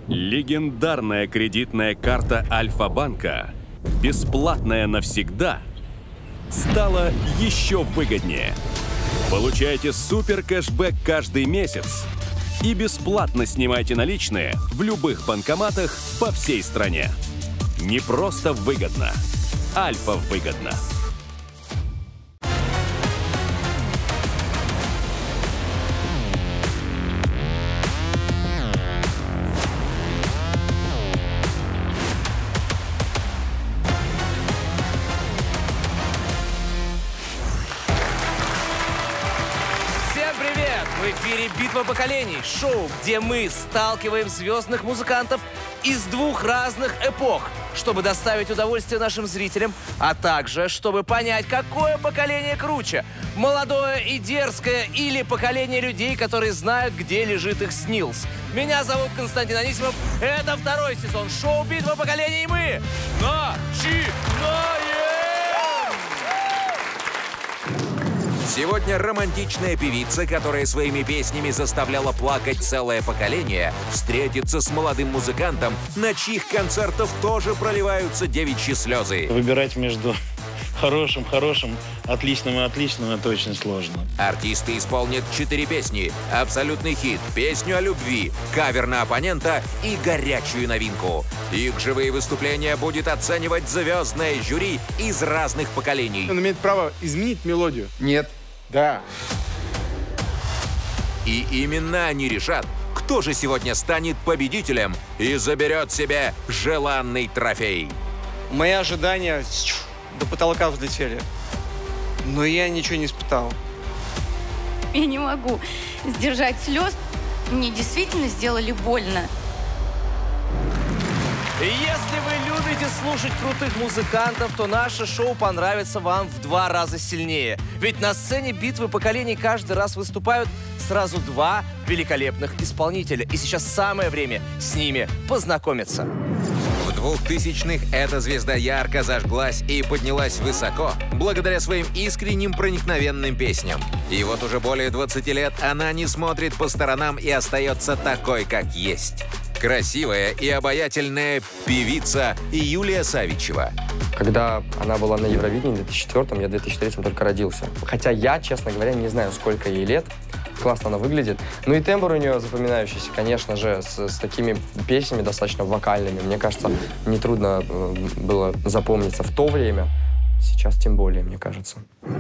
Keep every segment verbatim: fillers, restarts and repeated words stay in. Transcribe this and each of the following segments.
Легендарная кредитная карта Альфа-банка, бесплатная навсегда, стала еще выгоднее. Получайте супер кэшбэк каждый месяц и бесплатно снимайте наличные в любых банкоматах по всей стране. Не просто выгодно, Альфа выгодно. В эфире «Битва поколений» — шоу, где мы сталкиваем звездных музыкантов из двух разных эпох, чтобы доставить удовольствие нашим зрителям, а также чтобы понять, какое поколение круче — молодое и дерзкое или поколение людей, которые знают, где лежит их снилс. Меня зовут Константин Анисимов. Это второй сезон шоу «Битва поколений», и мы начинаем! Сегодня романтичная певица, которая своими песнями заставляла плакать целое поколение, встретится с молодым музыкантом, на чьих концертах тоже проливаются девичьи слезы. Выбирать между хорошим, хорошим, отличным и отличным — это очень сложно. Артисты исполнят четыре песни: абсолютный хит, песню о любви, кавер на оппонента и горячую новинку. Их живые выступления будет оценивать звездное жюри из разных поколений. Он имеет право изменить мелодию? Нет. Да. И именно они решат, кто же сегодня станет победителем и заберет себе желанный трофей. Мои ожидания до потолка взлетели, но я ничего не испытал. Я не могу сдержать слез. Мне действительно сделали больно. Если вы любите слушать крутых музыкантов, то наше шоу понравится вам в два раза сильнее. Ведь на сцене «Битвы поколений» каждый раз выступают сразу два великолепных исполнителя. И сейчас самое время с ними познакомиться. В двухтысячных эта звезда ярко зажглась и поднялась высоко благодаря своим искренним проникновенным песням. И вот уже более двадцати лет она не смотрит по сторонам и остается такой, как есть. Красивая и обаятельная певица Юлия Савичева. Когда она была на Евровидении в две тысячи четвёртом, я в две тысячи третьем только родился. Хотя я, честно говоря, не знаю, сколько ей лет. Классно она выглядит. Ну и тембр у нее запоминающийся, конечно же, с, с такими песнями достаточно вокальными. Мне кажется, нетрудно было запомниться в то время. Сейчас тем более, мне кажется.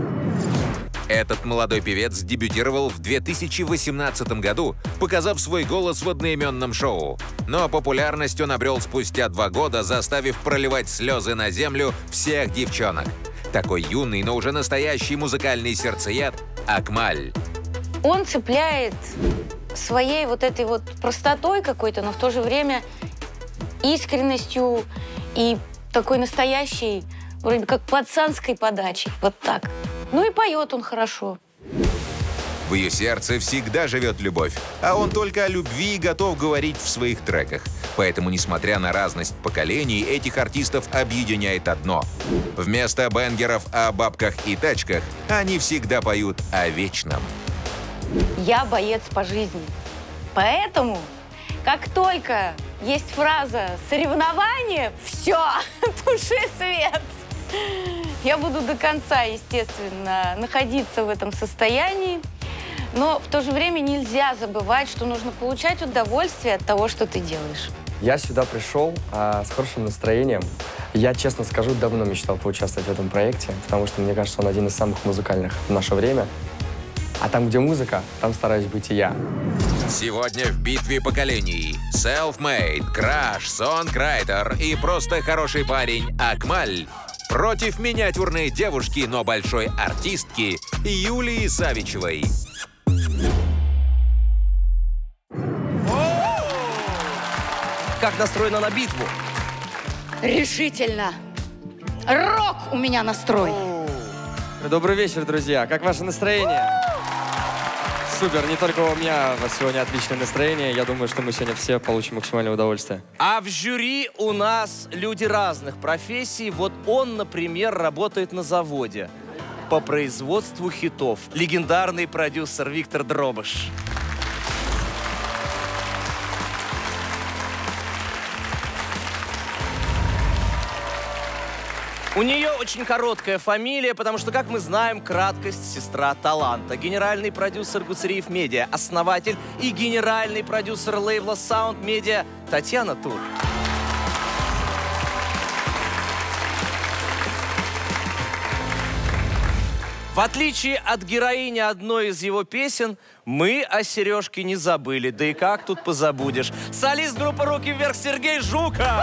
Этот молодой певец дебютировал в две тысячи восемнадцатом году, показав свой голос в одноименном шоу. Но популярность он обрел спустя два года, заставив проливать слезы на землю всех девчонок. Такой юный, но уже настоящий музыкальный сердцеед — Акмаль. Он цепляет своей вот этой вот простотой какой-то, но в то же время искренностью и такой настоящей, вроде как пацанской подачей. Вот так. Ну и поет он хорошо. В ее сердце всегда живет любовь, а он только о любви готов говорить в своих треках. Поэтому, несмотря на разность поколений, этих артистов объединяет одно. Вместо бенгеров о бабках и тачках они всегда поют о вечном. Я боец по жизни. Поэтому, как только есть фраза «соревнование», все, туши свет. Я буду до конца, естественно, находиться в этом состоянии, но в то же время нельзя забывать, что нужно получать удовольствие от того, что ты делаешь. Я сюда пришел а, с хорошим настроением. Я, честно скажу, давно мечтал поучаствовать в этом проекте, потому что, мне кажется, он один из самых музыкальных в наше время. А там, где музыка, там стараюсь быть и я. Сегодня в «Битве поколений» self-made, краш, сонграйтер и просто хороший парень Акмаль против миниатюрной девушки, но большой артистки Юлии Савичевой. Как настроена на битву? Решительно. Рок у меня настрой. Добрый вечер, друзья. Как ваше настроение? Супер, не только у меня у вас сегодня отличное настроение. Я думаю, что мы сегодня все получим максимальное удовольствие. А в жюри у нас люди разных профессий. Вот он, например, работает на заводе по производству хитов. Легендарный продюсер Виктор Дробыш. У нее очень короткая фамилия, потому что, как мы знаем, краткость – сестра таланта. Генеральный продюсер Гуцериев Медиа, основатель и генеральный продюсер лейбла Sound Media Татьяна Тур. В отличие от героини одной из его песен, мы о Сережке не забыли. Да и как тут позабудешь? Солист группы «Руки вверх» Сергей Жуков!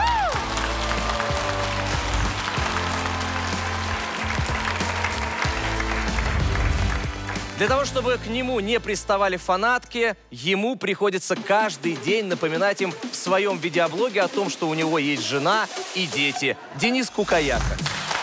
Для того, чтобы к нему не приставали фанатки, ему приходится каждый день напоминать им в своем видеоблоге о том, что у него есть жена и дети. Денис Кукаяка.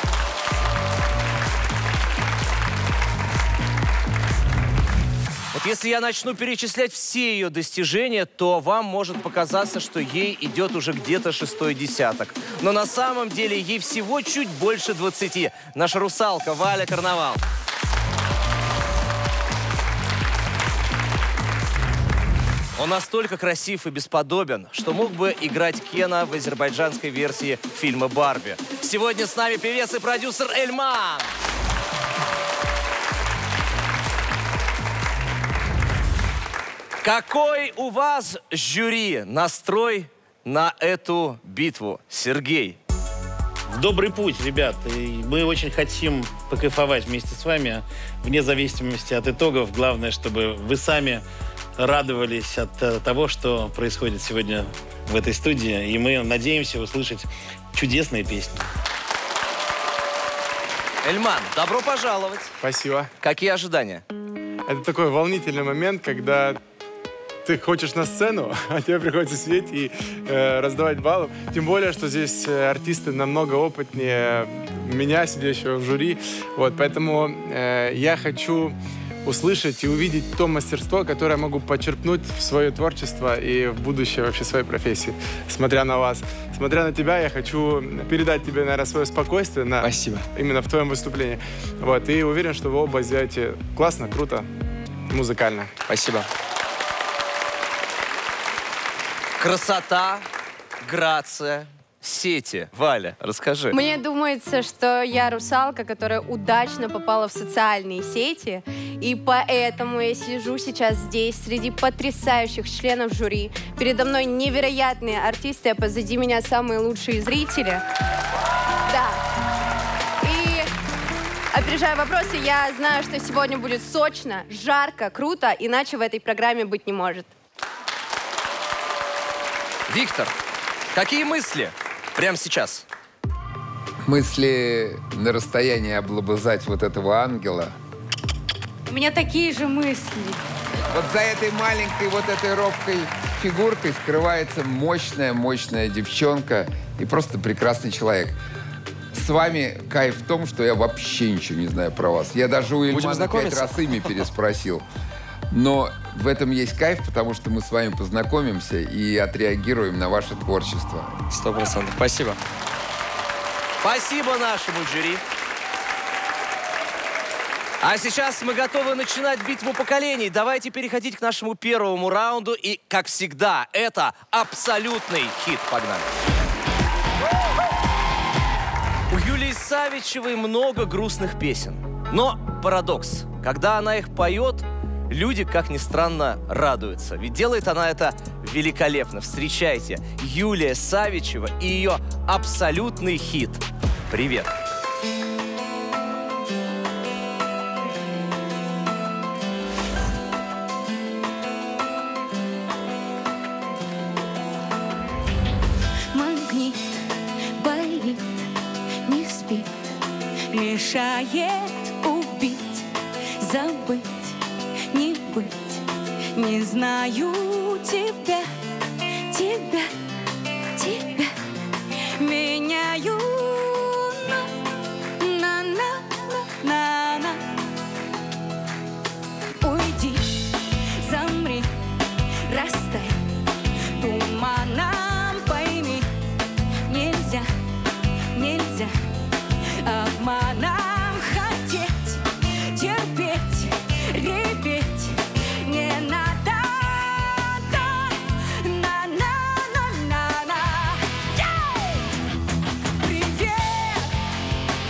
Вот если я начну перечислять все ее достижения, то вам может показаться, что ей идет уже где-то шестой десяток. Но на самом деле ей всего чуть больше двадцати. Наша русалка Валя Карнавал. Он настолько красив и бесподобен, что мог бы играть Кена в азербайджанской версии фильма «Барби». Сегодня с нами певец и продюсер Эльман. Какой у вас, жюри, настрой на эту битву, Сергей? В добрый путь, ребят. И мы очень хотим покайфовать вместе с вами, вне зависимости от итогов. Главное, чтобы вы сами радовались от того, что происходит сегодня в этой студии. И мы надеемся услышать чудесные песни. Эльман, добро пожаловать. Спасибо. Какие ожидания? Это такой волнительный момент, когда ты хочешь на сцену, а тебе приходится сидеть и э, раздавать баллы. Тем более, что здесь артисты намного опытнее меня, сидящего в жюри. Вот, поэтому э, я хочу услышать и увидеть то мастерство, которое я могу почерпнуть в свое творчество и в будущее вообще своей профессии, смотря на вас. Смотря на тебя, я хочу передать тебе, наверное, свое спокойствие на, Спасибо. Именно в твоем выступлении. Вот, и уверен, что вы оба сделаете классно, круто, музыкально. Спасибо. Красота, грация, сети. Валя, расскажи. Мне думается, что я русалка, которая удачно попала в социальные сети, и поэтому я сижу сейчас здесь среди потрясающих членов жюри. Передо мной невероятные артисты, а позади меня самые лучшие зрители. Да. И, опережая вопросы, я знаю, что сегодня будет сочно, жарко, круто, иначе в этой программе быть не может. Виктор, какие мысли прямо сейчас? Мысли на расстоянии облобызать вот этого ангела. У меня такие же мысли. Вот за этой маленькой, вот этой робкой фигуркой скрывается мощная-мощная девчонка и просто прекрасный человек. С вами кайф в том, что я вообще ничего не знаю про вас. Я даже у Ильмана пять раз имя переспросил. Но в этом есть кайф, потому что мы с вами познакомимся и отреагируем на ваше творчество. Сто процентов. Спасибо. Спасибо нашему жюри. А сейчас мы готовы начинать битву поколений. Давайте переходить к нашему первому раунду. И, как всегда, это абсолютный хит. Погнали. У Юлии Савичевой много грустных песен. Но парадокс. Когда она их поет, люди, как ни странно, радуются. Ведь делает она это великолепно. Встречайте, Юлия Савичева и ее абсолютный хит. Привет. Магнит болит, не спит, мешает убить, забыть. Не быть, не знаю тебя, тебя, тебя. Меняю на, на, на, на, на. Уйди, замри, растай, туманом пойми. Нельзя, нельзя обманом хотеть, терпеть, реветь. Не надо, на, на, на, на, на. Привет,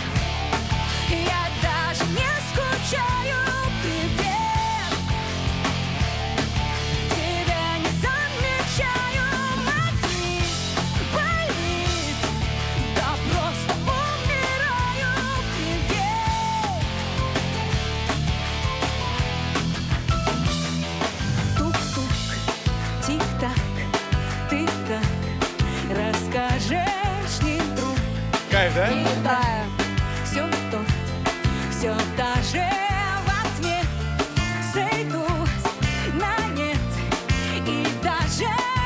Кайф, да? Летая, все то, все даже в ответ сойдут на нет. И даже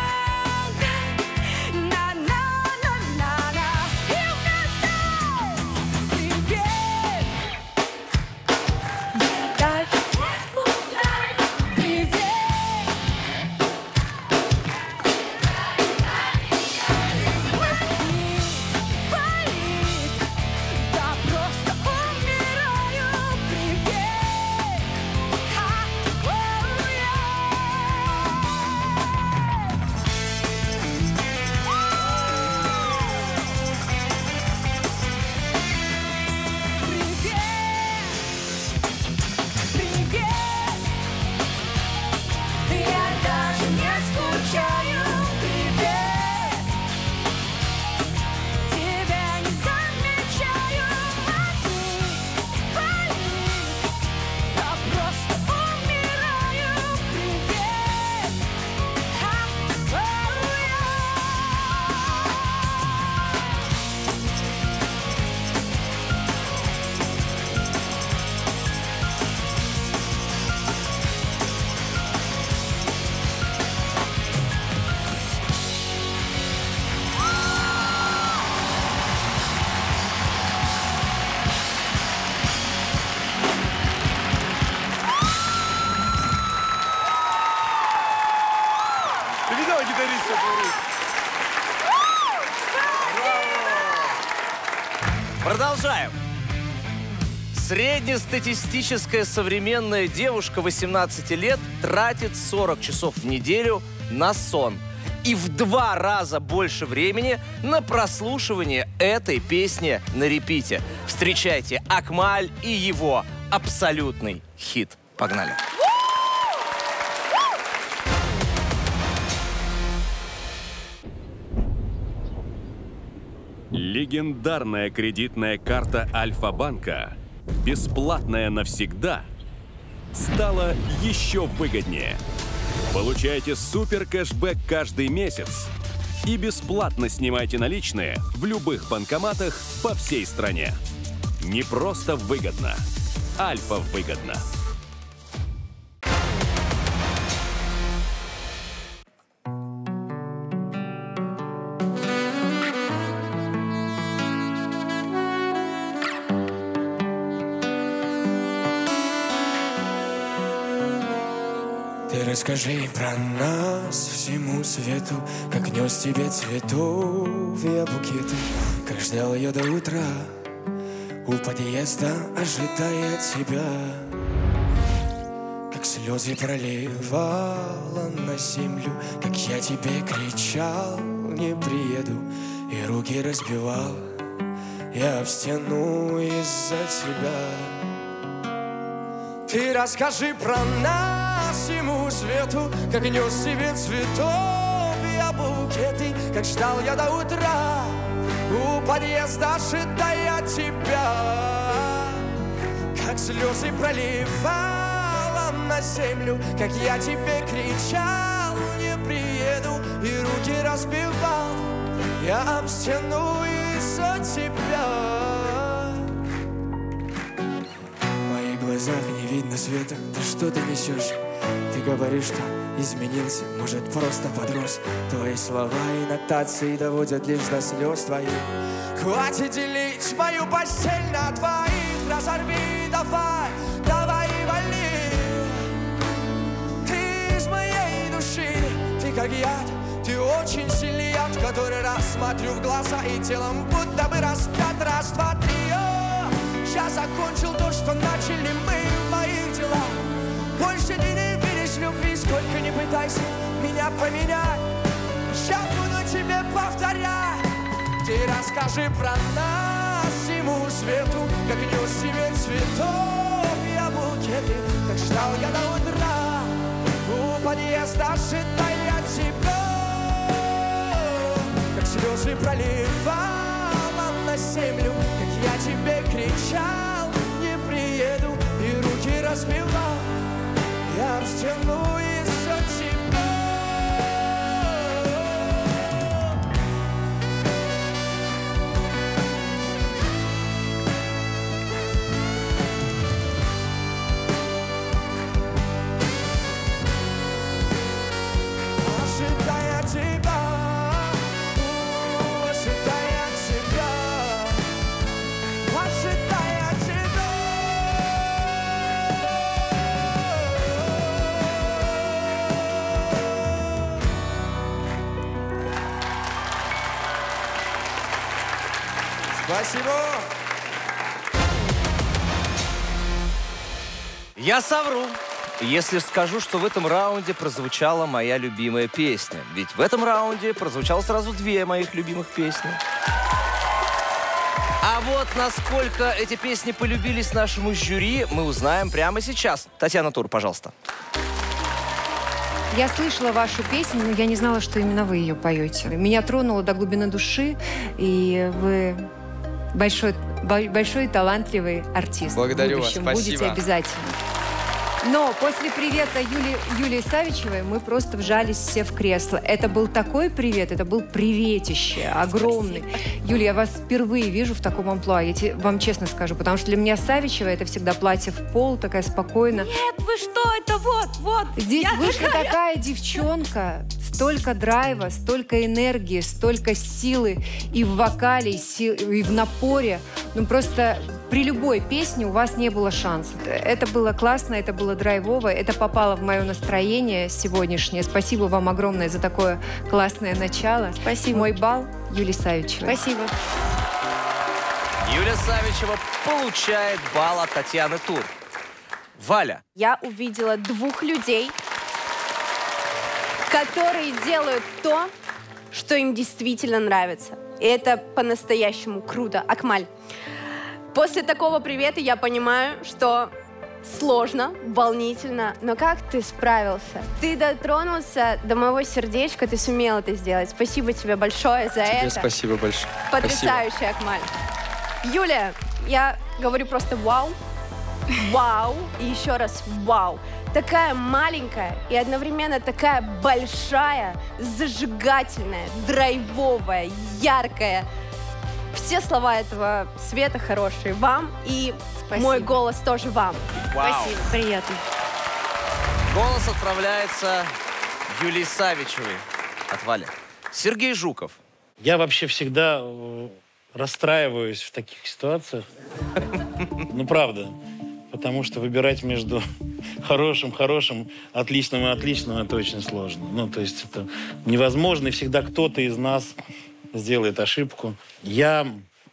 на-на-на-на-на. И вместе привет. Так, привет. Да просто умираю, привет. Привет, привет. Я даже не скучаю, привет. Тебя не замечаю, болит, да просто умираю, привет. Ты видела гитариста? Продолжаем. Среднестатистическая современная девушка восемнадцати лет тратит сорок часов в неделю на сон и в два раза больше времени на прослушивание этой песни на репите. Встречайте Акмаль и его абсолютный хит. Погнали. Легендарная кредитная карта Альфа-банка, бесплатная навсегда, стала еще выгоднее. Получайте супер кэшбэк каждый месяц и бесплатно снимайте наличные в любых банкоматах по всей стране. Не просто выгодно, Альфа выгодно. Ты расскажи про нас всему свету, как нес тебе цветов я букеты, как ждал ее до утра у подъезда, ожидая тебя, как слезы проливала на землю, как я тебе кричал, не приеду, и руки разбивал я об стену из-за тебя. Ты расскажи про нас всему свету, как нес тебе цветов я букеты, как ждал я до утра у подъезда, ожидая тебя, как слезы проливала на землю, как я тебе кричал, не приеду, и руки разбивал я об стену из-за тебя. В глазах не видно света, да что ты несешь? Ты говоришь, что изменился, может, просто подрос. Твои слова и нотации доводят лишь до слез твоих. Хватит делить мою постель на двоих, разорви, давай, давай и вали. Ты из моей души, ты как яд, ты очень сильный яд, который рассмотрю в глаза и телом будто бы распят. Раз, два, три, о, я закончил то, что начали мы в моих делах. Больше ты не видишь любви, сколько не пытайся меня поменять. Я буду тебе повторять. Ты расскажи про нас всему свету, как нес тебе цветов я букеты, как ждал я до утра у подъезда, ожидая тебя, как слезы проливала на землю, как я тебе кричал, не приеду, и руки разбивал я об стену из-за тебя. Спасибо. Я совру, если скажу, что в этом раунде прозвучала моя любимая песня. Ведь в этом раунде прозвучало сразу две моих любимых песни. А вот насколько эти песни полюбились нашему жюри, мы узнаем прямо сейчас. Татьяна Тур, пожалуйста. Я слышала вашу песню, но я не знала, что именно вы ее поете. Меня тронуло до глубины души, и вы большой, большой талантливый артист. Благодарю вас, в будущем спасибо. будете обязательно. Но после привета Юли, Юлии Савичевой мы просто вжались все в кресло. Это был такой привет, это был приветище, огромный. Спасибо. Юля, я вас впервые вижу в таком амплуа, я тебе, вам честно скажу, потому что для меня Савичева это всегда платье в пол, такая спокойная. Нет, вы что, это вот, вот. Здесь я вышла такая. такая девчонка, столько драйва, столько энергии, столько силы и в вокале, и, сил, и в напоре. Ну просто при любой песне у вас не было шансов. Это было классно, это было драйвово, это попало в мое настроение сегодняшнее. Спасибо вам огромное за такое классное начало. Спасибо. Мой балл Юлии Савичевой. Спасибо. Юлия Савичева получает балл от Татьяны Тур. Валя. Я увидела двух людей, которые делают то, что им действительно нравится. И это по-настоящему круто. Акмаль, после такого привета я понимаю, что сложно, волнительно, но как ты справился? Ты дотронулся до моего сердечка, ты сумел это сделать. Спасибо тебе большое за Тебе это. спасибо большое. Потрясающий, Акмаль. Юля, я говорю просто вау, вау и еще раз вау. Такая маленькая и одновременно такая большая, зажигательная, драйвовая, яркая. Все слова этого света хорошие вам, и Спасибо. мой голос тоже вам. Вау. Спасибо, приятно. Голос отправляется Юлии Савичевой от Вали. Сергей Жуков. Я вообще всегда э, расстраиваюсь в таких ситуациях. Ну, правда. Потому что выбирать между хорошим, хорошим, отличным и отличным это очень сложно. Ну, то есть это невозможно, и всегда кто-то из нас сделает ошибку. Я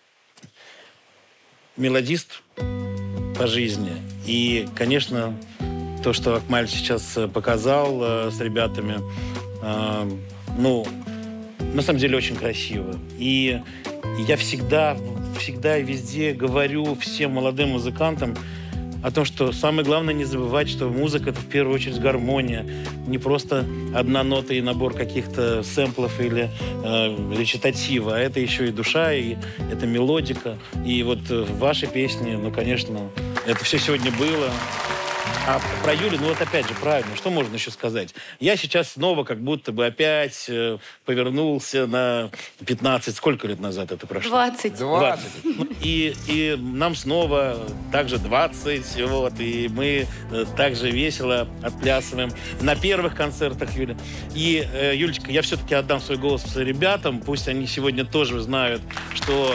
мелодист по жизни. И, конечно, то, что Акмаль сейчас показал э, с ребятами, э, ну, на самом деле очень красиво. И я всегда, всегда и везде говорю всем молодым музыкантам о том, что самое главное не забывать, что музыка — это в первую очередь гармония. Не просто одна нота и набор каких-то сэмплов или э, речитатива, а это еще и душа, и это мелодика. И вот в вашей песне, ну, конечно, это все сегодня было. А про Юлю, ну вот опять же, правильно, что можно еще сказать? Я сейчас снова как будто бы опять э, повернулся на пятнадцать, сколько лет назад это прошло? двадцать. двадцать. И, и нам снова также двадцать, вот, и мы э, также весело отплясываем на первых концертах Юли. И, э, Юлечка, я все-таки отдам свой голос ребятам, пусть они сегодня тоже знают, что...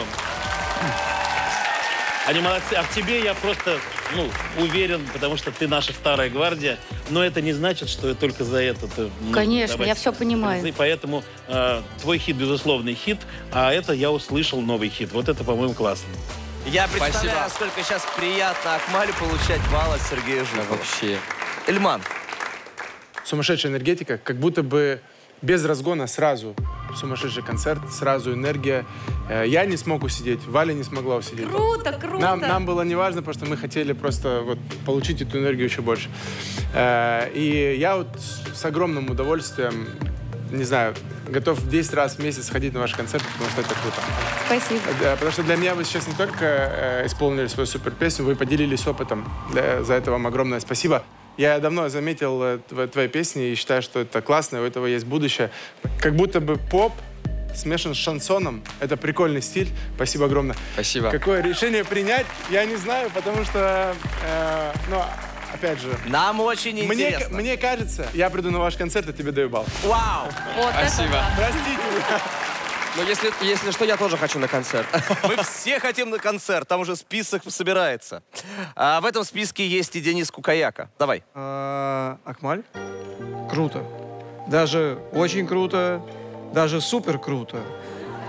Они молодцы. А в тебе я просто, ну, уверен, потому что ты наша старая гвардия. Но это не значит, что только за это. Ты, ну, Конечно, я все понимаю. И поэтому э, твой хит, безусловный хит, а это я услышал новый хит. Вот это, по-моему, классно. Я представляю, Спасибо. насколько сейчас приятно Акмалю получать балл от Сергея Жукова. Да, вообще. Эльман. Сумасшедшая энергетика, как будто бы без разгона сразу сумасшедший концерт, сразу энергия. Э, Я не смог усидеть, Валя не смогла усидеть. Круто, круто. Нам, нам было не важно, потому что мы хотели просто вот получить эту энергию еще больше. Э, И я вот с с огромным удовольствием, не знаю, готов десять раз в месяц ходить на ваши концерты, потому что это круто. Спасибо. Да, потому что для меня вы сейчас не только э, исполнили свою супер песню, вы поделились опытом. Да, за это вам огромное спасибо. Я давно заметил э, тв- твои песни и считаю, что это классно, у этого есть будущее. Как будто бы поп смешан с шансоном. Это прикольный стиль. Спасибо огромное. Спасибо. Какое решение принять, я не знаю, потому что, э, ну, опять же... Нам очень Мне, интересно. мне кажется, я приду на ваш концерт и тебе даю балл. Вау! Вот Спасибо. это да. Простите меня. Но если, если что, я тоже хочу на концерт. Мы все хотим на концерт, там уже список собирается. А в этом списке есть и Денис Кукаяка. Давай. А, Акмаль? Круто. Даже очень круто. Даже супер круто.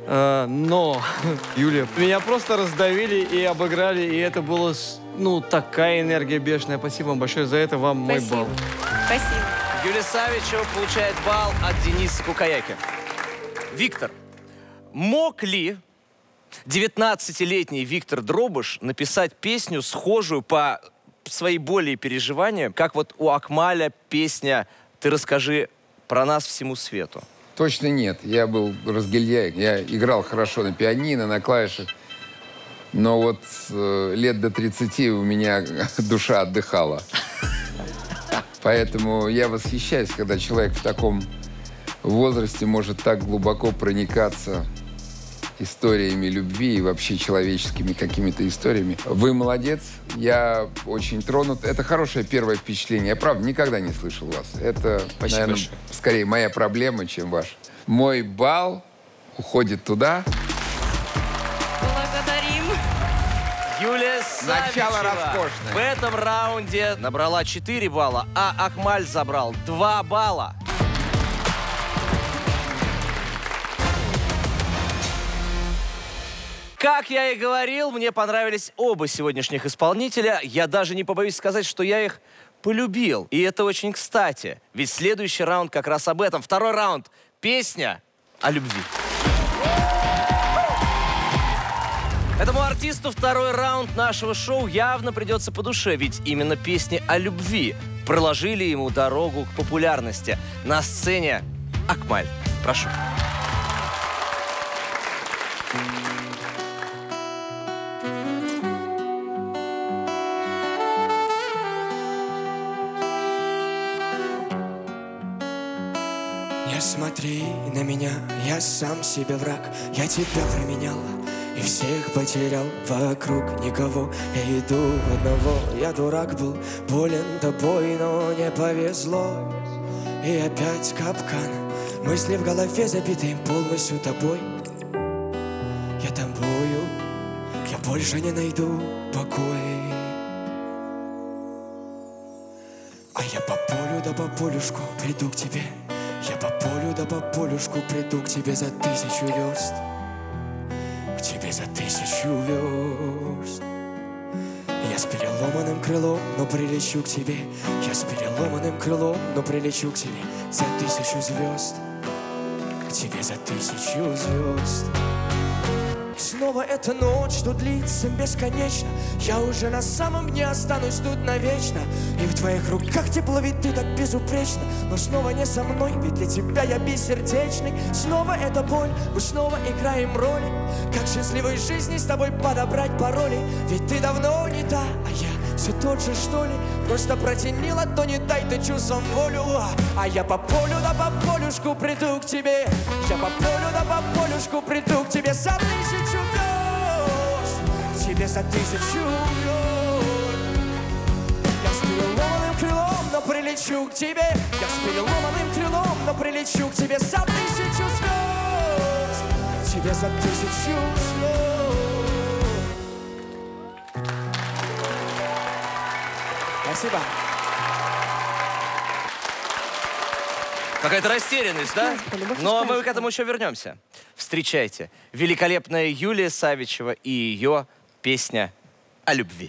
А, но, Юлия, меня просто раздавили и обыграли, и это было, с- ну, такая энергия бешеная. Спасибо вам большое за это, вам мой Спасибо. балл. Спасибо. Юлия Савичева получает балл от Дениса Кукаяки. Виктор, мог ли девятнадцатилетний Виктор Дробыш написать песню, схожую по своей боли и переживаниям, как вот у Акмаля песня «Ты расскажи про нас всему свету»? Точно нет. Я был разгильяй. Я играл хорошо на пианино, на клавишах. Но вот э, лет до тридцати у меня душа отдыхала. Поэтому я восхищаюсь, когда человек в таком возрасте может так глубоко проникаться историями любви и вообще человеческими какими-то историями. Вы молодец. Я очень тронут. Это хорошее первое впечатление. Я, правда, никогда не слышал вас. Это, Спасибо наверное, большое. скорее моя проблема, чем ваша. Мой балл уходит туда. Благодарим. Юлия Савичева Начало роскошное. в этом раунде набрала четыре балла, а Акмаль забрал два балла. Как я и говорил, мне понравились оба сегодняшних исполнителя. Я даже не побоюсь сказать, что я их полюбил. И это очень кстати. Ведь следующий раунд как раз об этом. Второй раунд. Песня о любви. Этому артисту второй раунд нашего шоу явно придется по душе, ведь именно песни о любви проложили ему дорогу к популярности. На сцене Акмаль. Прошу. Не смотри на меня, я сам себе враг. Я тебя променял и всех потерял. Вокруг никого, я иду одного. Я дурак был, болен тобой, но не повезло. И опять капкан, мысли в голове забиты полностью тобой. Я тобою, я больше не найду покоя. А я по полю да по полюшку приду к тебе. Я по полю да по полюшку приду к тебе за тысячу верст. К тебе за тысячу верст. Я с переломанным крылом, но прилечу к тебе. Я с переломанным крылом, но прилечу к тебе за тысячу звезд. К тебе за тысячу звезд. Снова эта ночь, что длится бесконечно. Я уже на самом дне останусь тут навечно. И в твоих руках тепло, ведь ты так безупречна. Но снова не со мной, ведь для тебя я бессердечный. Снова эта боль, мы снова играем роли. Как счастливой жизни с тобой подобрать пароли. Ведь ты давно не та, а я все тот же, что ли. Просто протяни ладони, дай ты чувством волю. А, а я по полю да по полюшку приду к тебе. Я по полю да по полюшку приду к тебе за тысячу верст. К тебе за тысячу верст. Я с переломанным крылом, но прилечу к тебе. Я с переломанным крылом, но прилечу к тебе за тысячу звезд. К тебе за тысячу звезд. Спасибо. Какая-то растерянность, да? Но мы к этому еще вернемся. Встречайте, великолепная Юлия Савичева и ее песня о любви.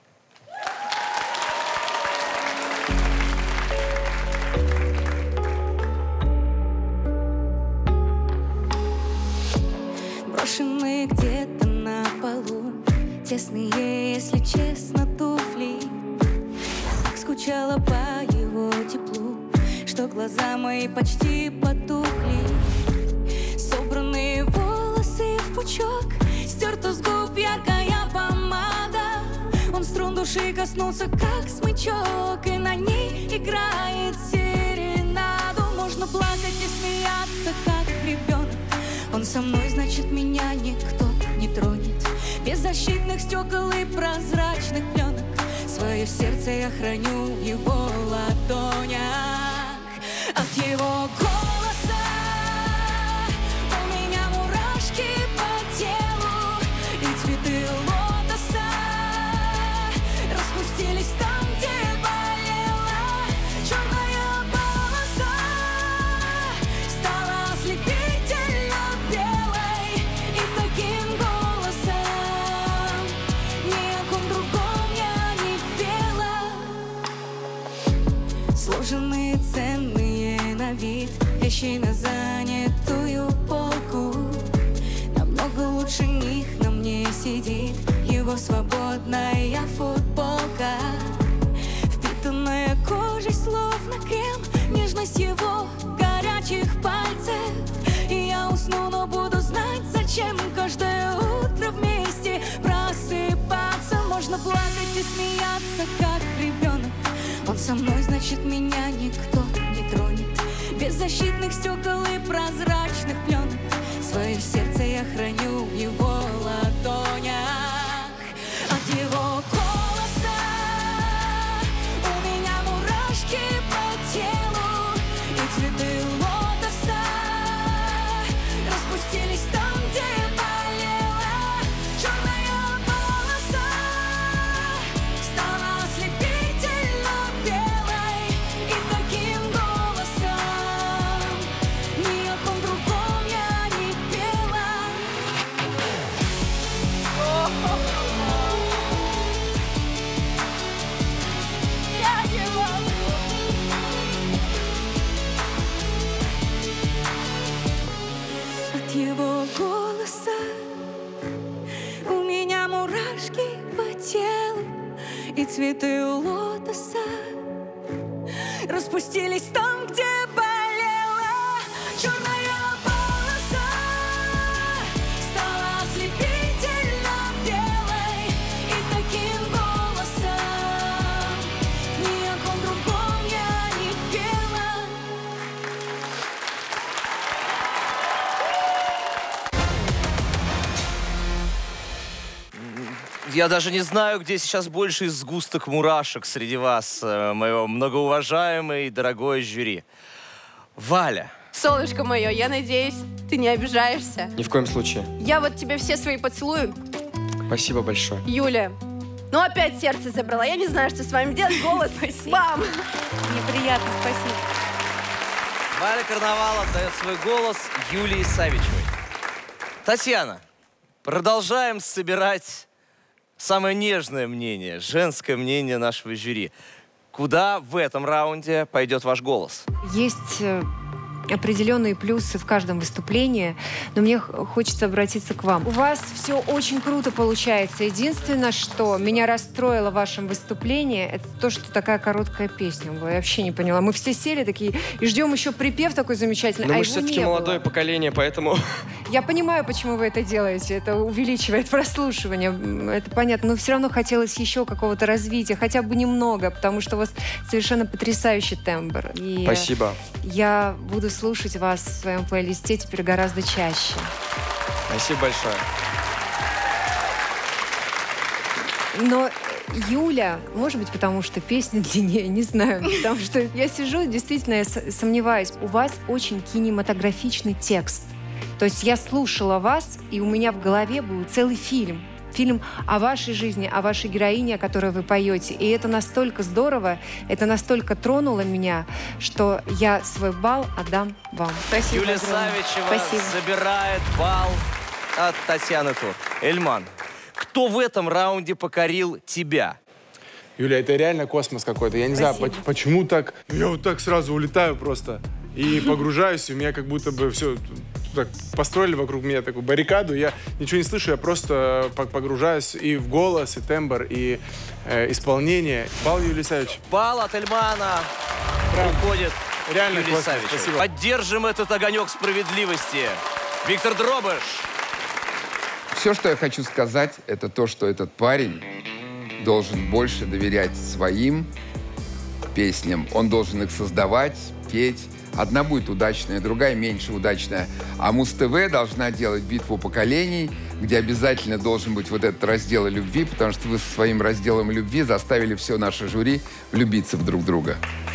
Брошенные где-то на полу, тесные, если честно, туфли. Так скучала по его теплу, что глаза мои почти потухли. Собранные волосы в пучок, стерта с губ яркая помада. Он струн души коснулся, как смычок, и на ней играет серенаду. Можно плакать и смеяться, как ребенок. Он со мной, значит, меня никто не тронет. Без защитных стекол и прозрачных пленок свое сердце я храню в его ладонях. От его голоса у меня мурашки по телу, и цветы лотоса распустились там, где болела. Черная полоса стала ослепительно белой. вещей на занятую полку. Намного лучше них на мне сидит его свободная футболка, впитанная кожей словно крем, нежность его горячих пальцев. И я усну, но буду знать, зачем каждое утро вместе просыпаться. Можно плакать и смеяться, как ребенок. Он со мной, значит, меня никто не тронет. Без защитных стекол и прозрачных пленок свое сердце я храню в его ладонях. От его голоса у меня мурашки по телу, и цветы лотоса распустились там, где болела черная полоса. Стала ослепительно белой, и таким голосом ни о ком другом я не пела. Я его От его голоса у меня мурашки по телу, и цветы лотоса распустились там, где болела черная полоса. Стала ослепительно белой, и таким голосом ни о ком другом я не пела. Я даже не знаю, где сейчас больше сгусток мурашек среди вас, э, моего многоуважаемое и дорогое жюри. Валя. Солнышко мое, я надеюсь, ты не обижаешься. Ни в коем случае. Я вот тебе все свои поцелую. Спасибо большое. Юля, ну опять сердце забрала. Я не знаю, что с вами делать. Голос вам. Мне приятно, спасибо. Валя Карнавал отдает свой голос Юлии Савичевой. Татьяна, продолжаем собирать самое нежное мнение, женское мнение нашего жюри. Куда в этом раунде пойдет ваш голос? Есть э, определенные плюсы в каждом выступлении, но мне х- хочется обратиться к вам. У вас все очень круто получается. Единственное, что меня расстроило в вашем выступлении, это то, что такая короткая песня была. Я вообще не поняла. Мы все сели такие и ждем еще припев такой замечательный, Но а мы его все-таки не молодое было. поколение, поэтому... Я понимаю, почему вы это делаете. Это увеличивает прослушивание. Это понятно. Но все равно хотелось еще какого-то развития, хотя бы немного, потому что у вас совершенно потрясающий тембр. И Спасибо. я буду слушать вас в своем плейлисте теперь гораздо чаще. Спасибо большое. Но Юля, может быть, потому что песня длиннее, не знаю. Потому что я сижу, действительно, я с- сомневаюсь. У вас очень кинематографичный текст. То есть я слушала вас, и у меня в голове был целый фильм. Фильм о вашей жизни, о вашей героине, о которой вы поете. И это настолько здорово, это настолько тронуло меня, что я свой балл отдам вам. Спасибо Юлия огромное. Савичева Спасибо. забирает балл от Татьяны Тур. Эльман, кто в этом раунде покорил тебя? Юля, это реально космос какой-то. Я не знаю, Спасибо. по- почему так. Я вот так сразу улетаю просто и погружаюсь, и у меня как будто бы все так построили вокруг меня такую баррикаду. Я ничего не слышу, я просто по- погружаюсь и в голос, и тембр, и э, исполнение. Балл Юлии Савич. Балл от Эльмана уходит Реально Юлии космос. Савичевой. Спасибо. Поддержим этот огонек справедливости. Виктор Дробыш. Все, что я хочу сказать, это то, что этот парень должен больше доверять своим песням. Он должен их создавать, петь. Одна будет удачная, другая меньше удачная. А Муз-ТВ должна делать битву поколений, где обязательно должен быть вот этот раздел любви, потому что вы со своим разделом любви заставили все наше жюри влюбиться в друг друга.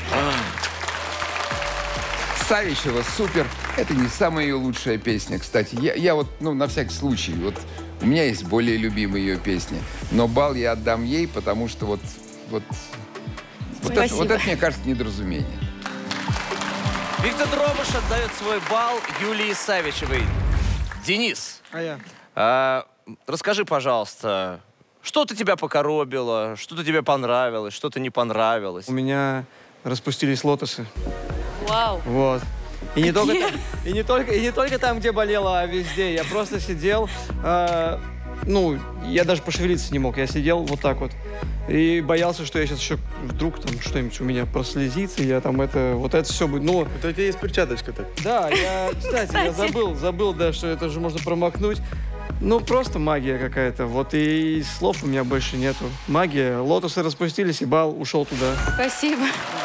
Савичева супер. Это не самая ее лучшая песня, кстати. Я, я вот, ну, на всякий случай, вот у меня есть более любимые ее песни. Но балл я отдам ей, потому что вот, вот, вот, это, вот это, мне кажется, недоразумение. Виктор Дробыш отдает свой балл Юлии Савичевой. Денис, А я? а, расскажи, пожалуйста, что-то тебя покоробило, что-то тебе понравилось, что-то не понравилось? У меня распустились лотосы. Вау. Вот. И не, только, там- и, не только, и не только там, где болело, а везде. Я просто сидел, э, ну, я даже пошевелиться не мог. Я сидел вот так вот. И боялся, что я сейчас еще вдруг там что-нибудь у меня прослезится, и я там это, вот это все будет. Ну, Это у тебя есть перчаточка так. да, я, кстати, я забыл, забыл, да, что это же можно промокнуть. Ну, просто магия какая-то. Вот и слов у меня больше нету. Магия. Лотосы распустились, и бал ушел туда. Спасибо.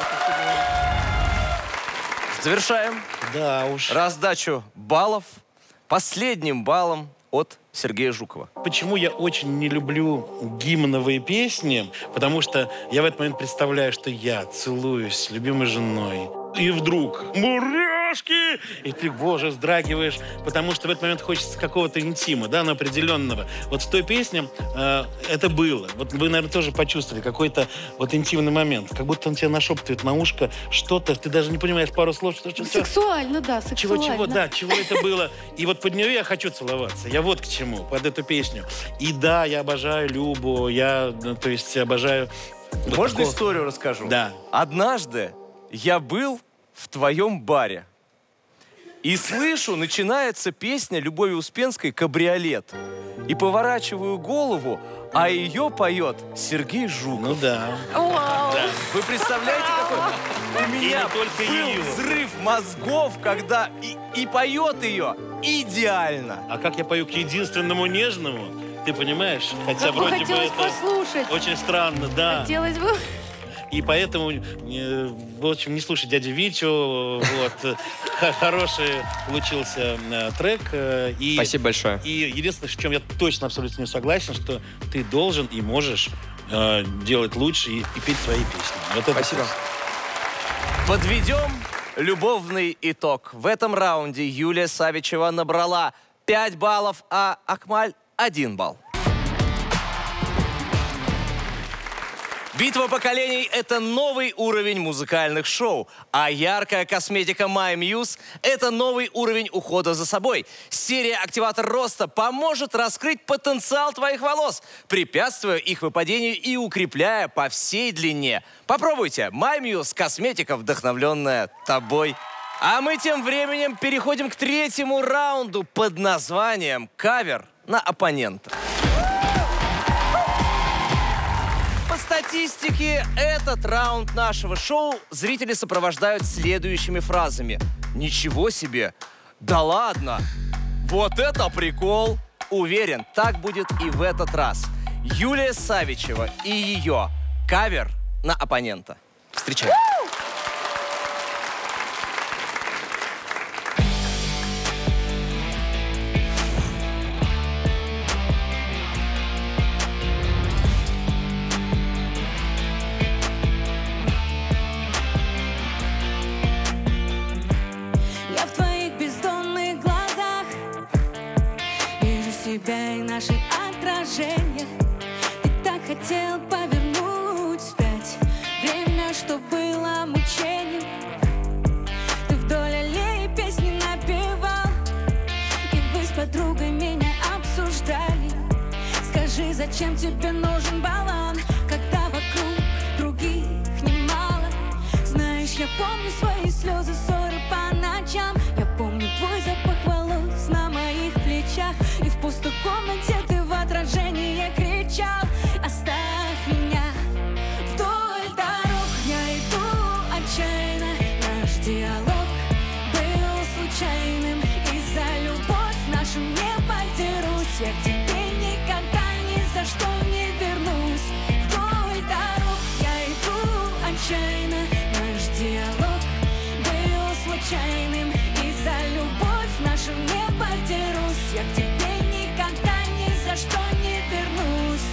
Завершаем Да уж. раздачу баллов последним баллом от Сергея Жукова. Почему я очень не люблю гимновые песни? Потому что я в этот момент представляю, что я целуюсь с любимой женой. И вдруг мурашки! И ты, боже, вздрагиваешь, потому что в этот момент хочется какого-то интима, да, но определенного. Вот в той песне э, это было. Вот вы, наверное, тоже почувствовали какой-то вот интимный момент. Как будто он тебе нашептывает на ушко что-то, ты даже не понимаешь пару слов. Что, что, Сексуально, да, сексуально. Чего-чего, да, чего это было. И вот под нее я хочу целоваться. Я вот к чему, под эту песню. И да, я обожаю Любу, я, ну, то есть, обожаю... вот Можно такого- историю расскажу? Да. Однажды я был в твоем баре. И слышу, начинается песня Любови Успенской «Кабриолет». И поворачиваю голову, а ее поет Сергей Жуков. Ну да. Вау. Да. Вы представляете, какой у И меня не только был ее. взрыв мозгов, когда и, и поет ее идеально. А как я пою к единственному нежному, ты понимаешь? Хотя Как бы вроде бы хотелось это послушать. очень странно, да. Хотелось бы... И поэтому, э, в общем, не слушай дядю Витю. Вот. Х- Хороший получился э, трек. э, И, Спасибо большое. И единственное, в чем я точно абсолютно не согласен, что ты должен и можешь э, делать лучше и, и петь свои песни. Вот это Спасибо. класс. Подведем любовный итог. В этом раунде Юлия Савичева набрала пять баллов, а Акмаль один балл. Битва поколений – это новый уровень музыкальных шоу, а яркая косметика My Muse – это новый уровень ухода за собой. Серия «Активатор роста» поможет раскрыть потенциал твоих волос, препятствуя их выпадению и укрепляя по всей длине. Попробуйте My Muse – косметика, вдохновленная тобой. А мы тем временем переходим к третьему раунду под названием «Кавер на оппонента». По статистике, этот раунд нашего шоу зрители сопровождают следующими фразами. Ничего себе! Да ладно! Вот это прикол! Уверен, так будет и в этот раз. Юлия Савичева и ее кавер на оппонента. Встречаем. Я в твоих бездонных глазах вижу себя и наши отражения. Ты так хотел повернуть вспять время, что было мучением. Ты вдоль аллеи песни напевал, и вы с подругой меня обсуждали. Скажи, зачем тебе нужен баллон, когда вокруг других немало? Знаешь, я помню свои слезы, ссоры по ночам. Я помню твой запах волос на моих плечах. И в пустой комнате ты в отражение кричал: оставь меня. Вдоль дорог я иду отчаянно. Наш диалог был случайным, и за любовь нашу не подерусь. Я к тебе никогда ни за что не вернусь. Вдоль дорог я иду отчаянно. Наш диалог был случайным, и за любовь нашу не подерусь. Я к тебе никогда ни за что не вернусь.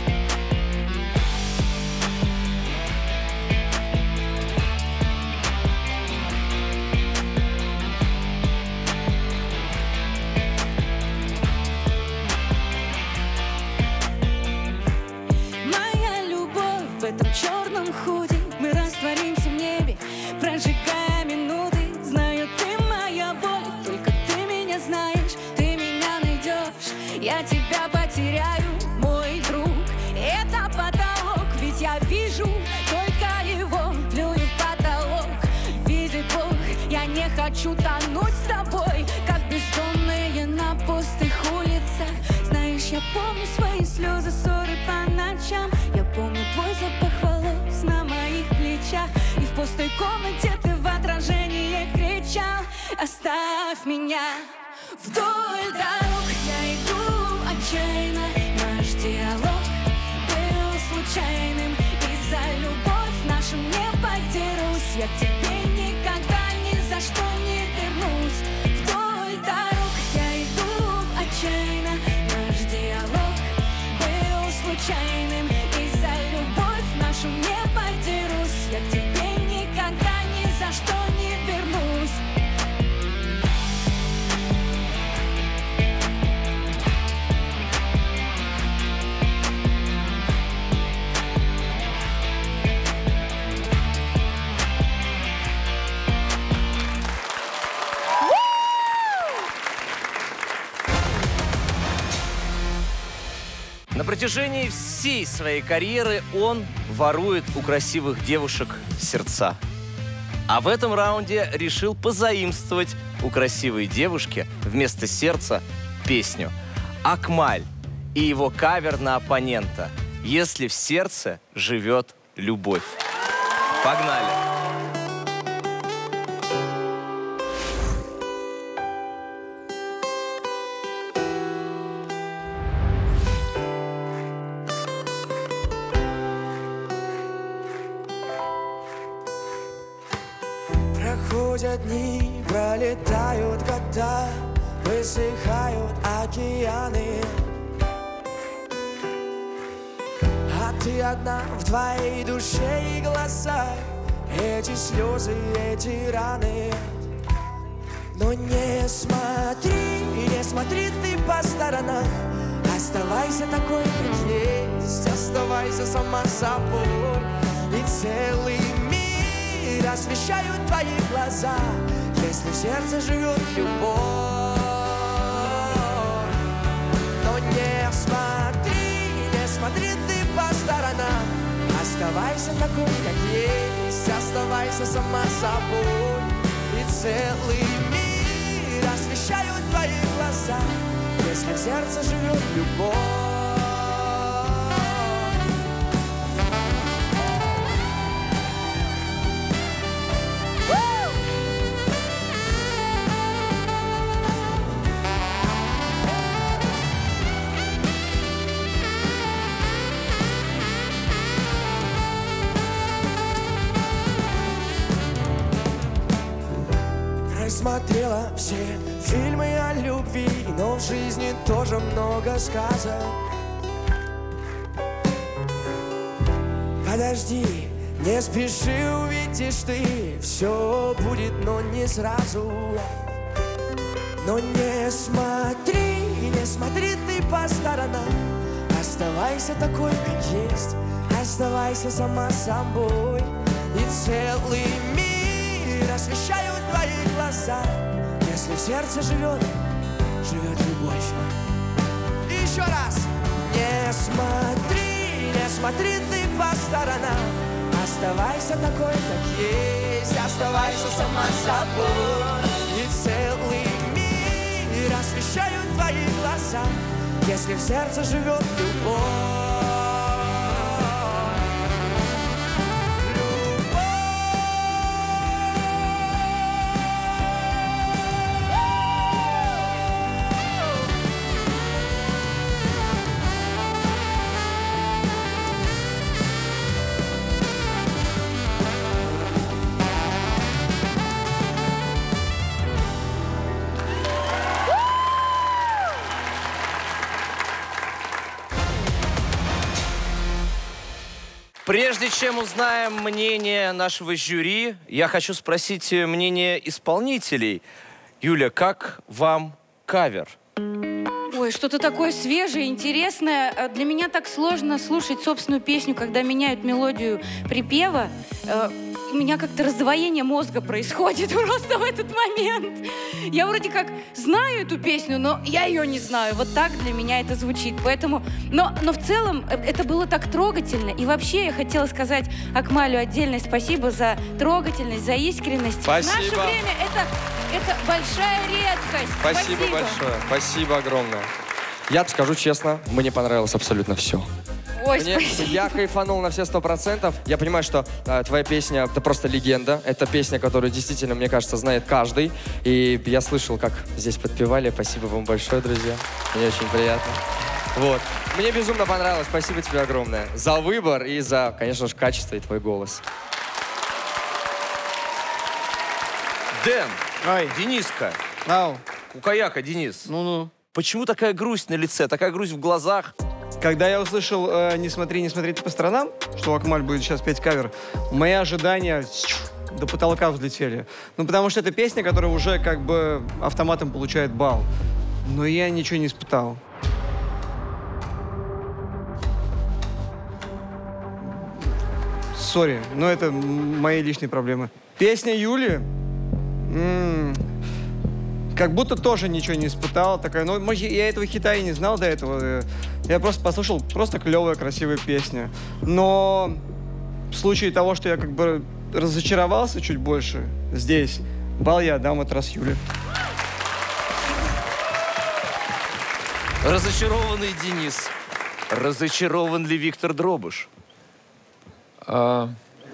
Моя любовь в этом черном худи. Мы растворимся в небе, прожигая минуты. Знаю, ты моя боль, только ты меня знаешь. Ты меня найдешь, я тебя потеряю, мой друг. Это потолок, ведь я вижу только его. Плюю в потолок, видит Бог. Я не хочу тонуть Я помню свои слезы, ссоры по ночам. Я помню твой запах волос на моих плечах. И в пустой комнате ты в отражении кричал: оставь меня. Вдоль дорог я иду отчаянно. Наш диалог был случайным. И за любовь нашу не подерусь. Я к тебе никогда ни за что не вернусь. Вдоль дорог я иду отчаянно. Наш диалог был случайным. И за любовь нашу не подерусь. Я к тебе никогда ни за что не вернусь. На протяжении всей своей карьеры он ворует у красивых девушек сердца. А в этом раунде решил позаимствовать у красивой девушки вместо сердца песню «Акмаль» и его кавер на оппонента «Если в сердце живет любовь». Погнали! Проходят дни, пролетают года, высыхают океаны. А ты одна в твоей душе и глазах. Эти слезы, эти раны. Но не смотри, не смотри ты по сторонам. Оставайся такой, как есть. Оставайся сама собой. И целый мир освещают твои глаза, если в сердце живет любовь. Но не смотри, не смотри ты по сторонам. Оставайся такой, как есть. Оставайся сама собой. И целый мир освещают твои глаза, если в сердце живет любовь. Смотрела все фильмы о любви, но в жизни тоже много сказок. Подожди, не спеши, увидишь ты, все будет, но не сразу. Но не смотри, не смотри ты по сторонам. Оставайся такой, как есть. Оставайся сама собой. И целый мир освещают твои глаза, если в сердце живет, живет любовь. И еще раз. Не смотри, не смотри ты по сторонам. Оставайся такой, как есть. Оставайся сама собой. И целый мир освещают твои глаза, если в сердце живет любовь. Прежде чем узнаем мнение нашего жюри, я хочу спросить мнение исполнителей. Юля, как вам кавер? Ой, что-то такое свежее, интересное. Для меня так сложно слушать собственную песню, когда меняют мелодию припева. У меня как-то раздвоение мозга происходит просто в этот момент. Я вроде как знаю эту песню, но я ее не знаю. Вот так для меня это звучит. Поэтому, но, но в целом это было так трогательно. И вообще я хотела сказать Акмалю отдельное спасибо за трогательность, за искренность. Спасибо. В наше время это, это большая редкость. Спасибо, Спасибо большое. Спасибо огромное. Я скажу честно, мне понравилось абсолютно все. Ой, Мне, я кайфанул на все сто процентов. Я понимаю, что э, твоя песня — это просто легенда. Это песня, которую действительно, мне кажется, знает каждый. И я слышал, как здесь подпевали. Спасибо вам большое, друзья. Мне очень приятно. Вот. Мне безумно понравилось. Спасибо тебе огромное за выбор и за, конечно же, качество и твой голос. Дэн, Ай. Дениска, Ау. Кукаяка, Денис. Ну-ну. Почему такая грусть на лице, такая грусть в глазах? Когда я услышал э, «Не смотри, не смотри по сторонам», что Акмаль будет сейчас петь кавер, мои ожидания до потолка взлетели. Ну, потому что это песня, которая уже как бы автоматом получает балл. Но я ничего не испытал. Сори, но это мои личные проблемы. Песня Юли... М-м, как будто тоже ничего не испытал. Такая, ну, может, я этого хита и не знал до этого. Я просто послушал, просто клевая, красивая песня. Но в случае того, что я как бы разочаровался чуть больше здесь, балл я отдам от раз Юле. Разочарованный Денис. Разочарован ли Виктор Дробыш? А...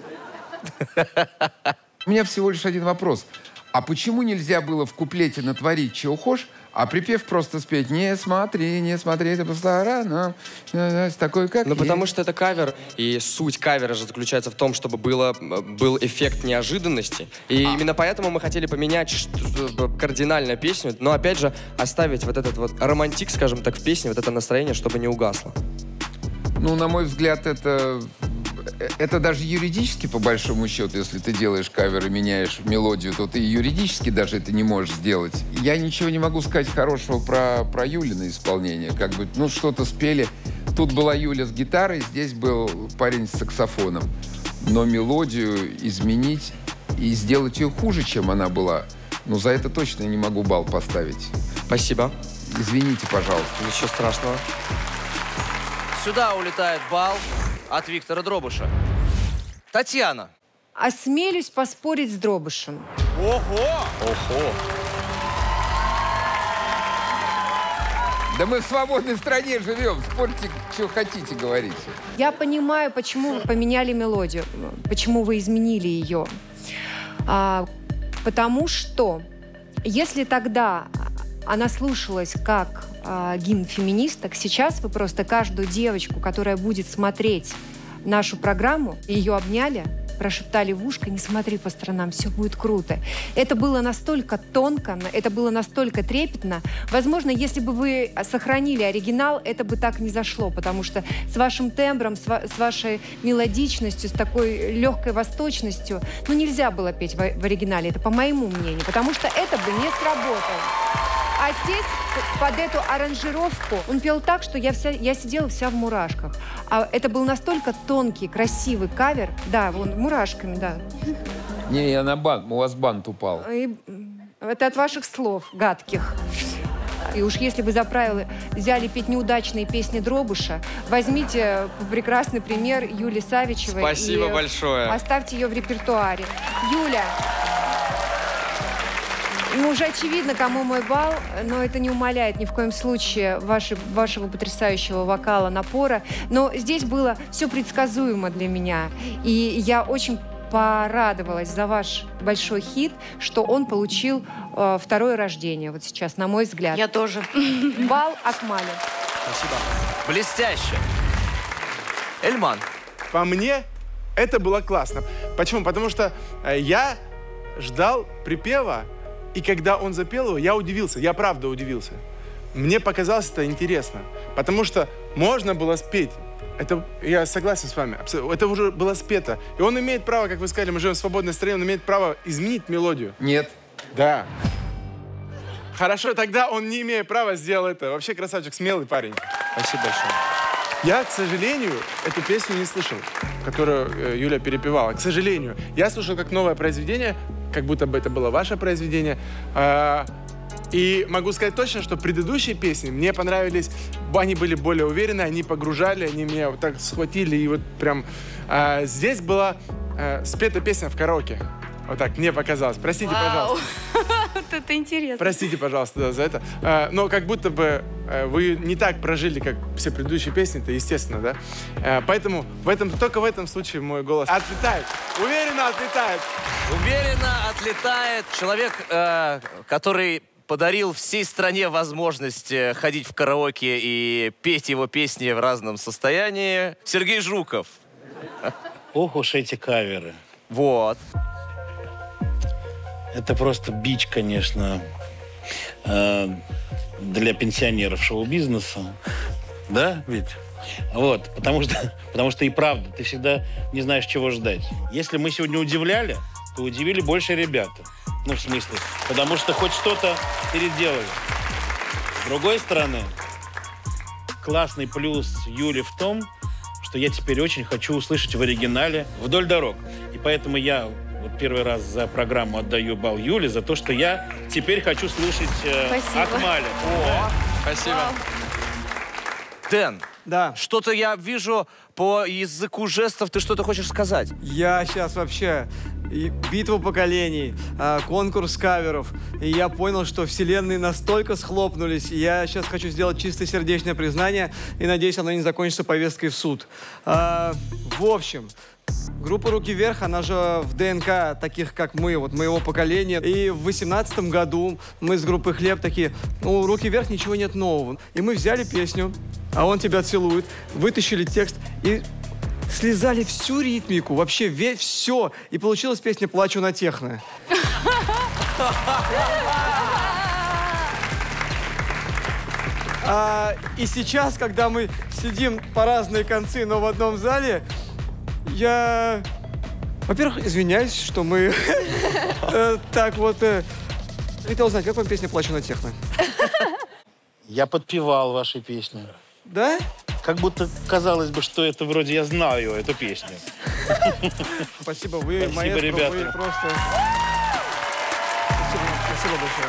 У меня всего лишь один вопрос. А почему нельзя было в куплете натворить чего хочешь, а припев просто спеть «Не смотри, не смотри, это по сторонам», такой как Ну, есть. потому что это кавер, и суть кавера же заключается в том, чтобы было, был эффект неожиданности. И а. именно поэтому мы хотели поменять кардинально песню, но, опять же, оставить вот этот вот романтик, скажем так, в песне, вот это настроение, чтобы не угасло. Ну, на мой взгляд, это... Это даже юридически, по большому счету, если ты делаешь кавер и меняешь мелодию, то ты юридически даже это не можешь сделать. Я ничего не могу сказать хорошего про, про Юлина исполнение. Как бы, ну, что-то спели. Тут была Юля с гитарой, здесь был парень с саксофоном. Но мелодию изменить и сделать ее хуже, чем она была, ну, за это точно не могу балл поставить. Спасибо. Извините, пожалуйста. Ничего страшного. Сюда улетает балл от Виктора Дробыша. Татьяна. Осмелюсь поспорить с Дробышем. Ого! Ого! Да мы в свободной стране живем. Спорьте, что хотите, говорите. Я понимаю, почему вы поменяли мелодию, почему вы изменили ее. А, потому что если тогда она слушалась как а, гимн феминисток, сейчас вы просто каждую девочку, которая будет смотреть нашу программу, ее обняли, прошептали в ушко: не смотри по сторонам, все будет круто. Это было настолько тонко, это было настолько трепетно. Возможно, если бы вы сохранили оригинал, это бы так не зашло, потому что с вашим тембром, с, ва с вашей мелодичностью, с такой легкой восточностью, ну, нельзя было петь в, в оригинале, это по моему мнению, потому что это бы не сработало. А здесь, под эту аранжировку, он пел так, что я, вся, я сидела вся в мурашках. А это был настолько тонкий, красивый кавер. Да, вон, мурашками, да. Не, я на бант, у вас бант упал. И это от ваших слов гадких. И уж если вы за правило взяли петь неудачные песни Дробыша, возьмите прекрасный пример Юли Савичевой. Спасибо и большое. Оставьте ее в репертуаре. Юля... Ну, уже очевидно, кому мой балл, но это не умаляет ни в коем случае ваши, вашего потрясающего вокала, напора. Но здесь было все предсказуемо для меня. И я очень порадовалась за ваш большой хит, что он получил э, второе рождение. Вот сейчас, на мой взгляд. Я тоже. Балл Акмалю. Спасибо. Блестяще. Эльман. По мне, это было классно. Почему? Потому что э, я ждал припева, и когда он запел его, я удивился, я правда удивился. Мне показалось это интересно, потому что можно было спеть. Это, я согласен с вами, это уже было спето. И он имеет право, как вы сказали, мы живем в свободной стране, он имеет право изменить мелодию. Нет. Да. Хорошо, тогда он, не имея права, сделал это. Вообще красавчик, смелый парень. Спасибо большое. Я, к сожалению, эту песню не слышал, которую э, Юля перепевала. К сожалению. Я слушал как новое произведение, как будто бы это было ваше произведение. А, и могу сказать точно, что предыдущие песни мне понравились. Они были более уверены, они погружали, они меня вот так схватили. И вот прям а, здесь была а, спета песня в караоке. Вот так мне показалось. Простите, Вау. пожалуйста. Вот это интересно. Простите, пожалуйста, за это. Э, но как будто бы э, вы не так прожили, как все предыдущие песни, это естественно, да? Э, поэтому в этом, только в этом случае мой голос отлетает. Уверенно отлетает. Уверенно отлетает человек, э, который подарил всей стране возможность э, ходить в караоке и петь его песни в разном состоянии. Сергей Жуков. Ох уж эти каверы. Вот. Это просто бич, конечно, э, для пенсионеров шоу-бизнеса. Да, ведь? Вот, потому что, потому что и правда, ты всегда не знаешь, чего ждать. Если мы сегодня удивляли, то удивили больше ребята. Ну, в смысле, потому что хоть что-то переделали. С другой стороны, классный плюс Юли в том, что я теперь очень хочу услышать в оригинале «Вдоль дорог». И поэтому я вот первый раз за программу отдаю балл Юле за то, что я теперь хочу слышать э, Акмаля. О, спасибо. Дэн, да. Что-то я вижу по языку жестов, ты что-то хочешь сказать? Я сейчас вообще... И битва поколений, а, конкурс каверов. И я понял, что вселенные настолько схлопнулись. И я сейчас хочу сделать чисто сердечное признание. И надеюсь, оно не закончится повесткой в суд. А, в общем, группа «Руки вверх», она же в ДНК таких, как мы, вот моего поколения. И в восемнадцатом году мы с группой «Хлеб» такие, ну, «Руки вверх», ничего нет нового. И мы взяли песню «А он тебя целует», вытащили текст и... слезали всю ритмику, вообще весь, все. И получилась песня «Плачу на техно». А, и сейчас, когда мы сидим по разные концы, но в одном зале, я, во-первых, извиняюсь, что мы так вот... Хотел узнать, как вам песня «Плачу на техно»? Я подпевал ваши песни. Да? Как будто казалось бы, что это вроде я знаю эту песню. Спасибо, вы, Спасибо, маэстро, ребята. вы просто... Спасибо, спасибо большое.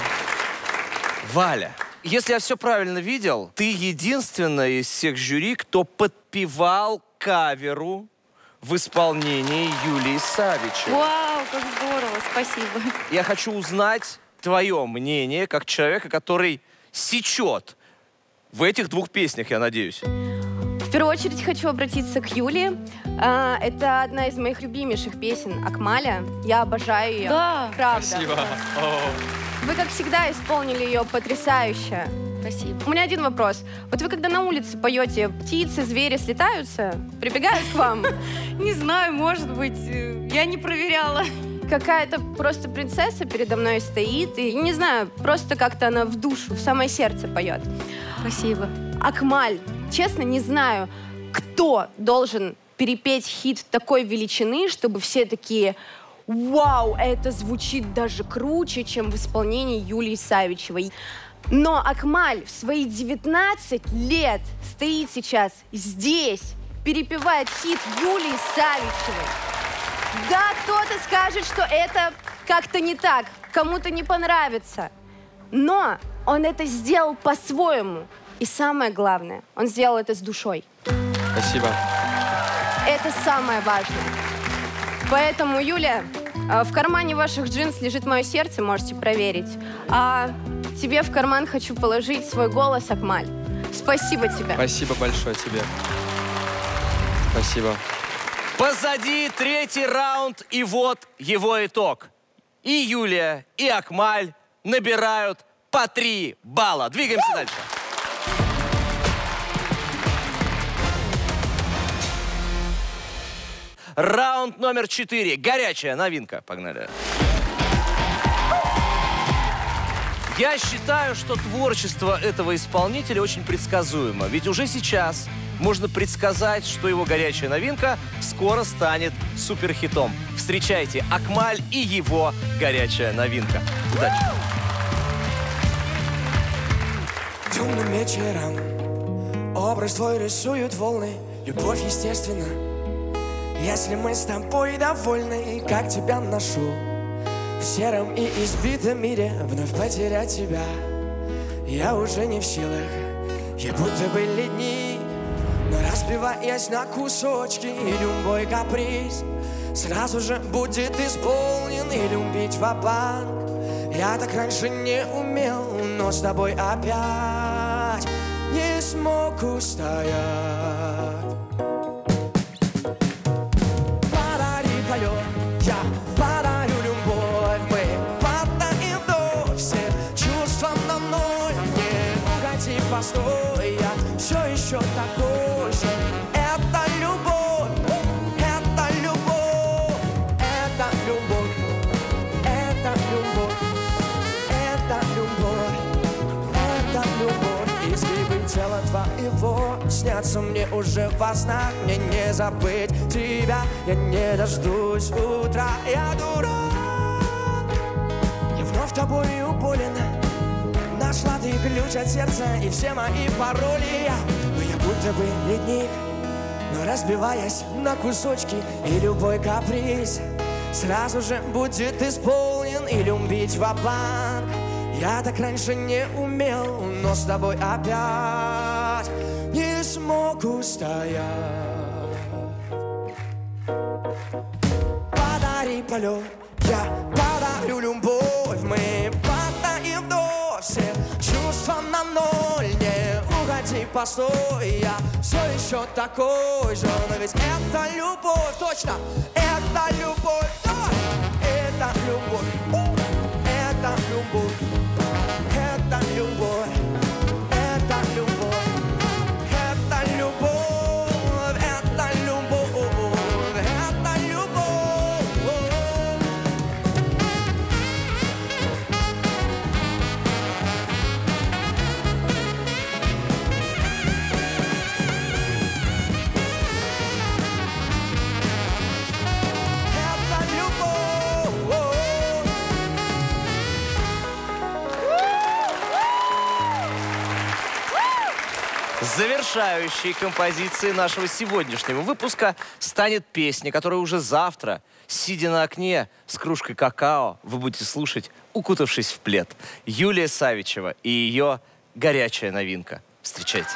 Валя, если я все правильно видел, ты единственная из всех жюри, кто подпевал каверу в исполнении Юлии Савичевой. Вау, как здорово, спасибо. Я хочу узнать твое мнение как человека, который сечет в этих двух песнях, я надеюсь. В первую очередь хочу обратиться к Юле. А, это одна из моих любимейших песен Акмаля. Я обожаю ее. Да. Правда. Спасибо. Вы, как всегда, исполнили ее потрясающе. Спасибо. У меня один вопрос. Вот вы, когда на улице поете, птицы, звери слетаются, прибегают к вам? Не знаю, может быть. Я не проверяла. Какая-то просто принцесса передо мной стоит, и, не знаю, просто как-то она в душу, в самое сердце поет. Спасибо. Акмаль, честно, не знаю, кто должен перепеть хит такой величины, чтобы все такие: вау, это звучит даже круче, чем в исполнении Юлии Савичевой. Но Акмаль в свои девятнадцать лет стоит сейчас здесь, перепевает хит Юлии Савичевой. Да, кто-то скажет, что это как-то не так, кому-то не понравится. Но он это сделал по-своему. И самое главное, он сделал это с душой. Спасибо. Это самое важное. Поэтому, Юля, в кармане ваших джинс лежит мое сердце, можете проверить. А тебе в карман хочу положить свой голос, Акмаль. Спасибо тебе. Спасибо большое тебе. Спасибо. Позади третий раунд, и вот его итог. И Юлия, и Акмаль набирают по три балла. Двигаемся дальше. Раунд номер четыре. Горячая новинка. Погнали. Я считаю, что творчество этого исполнителя очень предсказуемо. Ведь уже сейчас можно предсказать, что его горячая новинка скоро станет суперхитом. Встречайте, Акмаль и его горячая новинка. Удачи! Темным вечером образ твой рисуют волны. Любовь, естественно. Если мы с тобой довольны, как тебя ношу в сером и избитом мире, вновь потерять тебя я уже не в силах. Я будто бы ледник, но разбиваясь на кусочки, и любой каприз сразу же будет исполнен. И любить ва-банк Я так раньше не умел, но с тобой опять не смог устоять. Подари полет, я подарю любовь. Мы падаем вновь, все чувства на ноль. Не уходи, постой, я все еще такой же. Это любовь, это любовь, это любовь, это любовь, это любовь, это любовь. Изгибы тела твоего снятся мне уже во снах. Мне не забыть тебя, я не дождусь утра. Я дурак, я вновь тобою болен. Нашла ты ключ от сердца и все мои пароли. Но я будто бы ледник, но разбиваясь на кусочки, и любой каприз сразу же будет исполнен. И любить ва-банк я так раньше не умел, но с тобой опять не смог устоять. Подари полет, я подарю любовь. Мы падаем вновь, все чувства на ноль. Не уходи, постой, я все еще такой же. Но ведь это любовь, точно, это любовь, это любовь, это любовь, это любовь, это любовь, это любовь, это любовь, это любовь. Завершающей композицией нашего сегодняшнего выпуска станет песня, которую уже завтра, сидя на окне с кружкой какао, вы будете слушать, укутавшись в плед. Юлия Савичева и ее горячая новинка. Встречайте.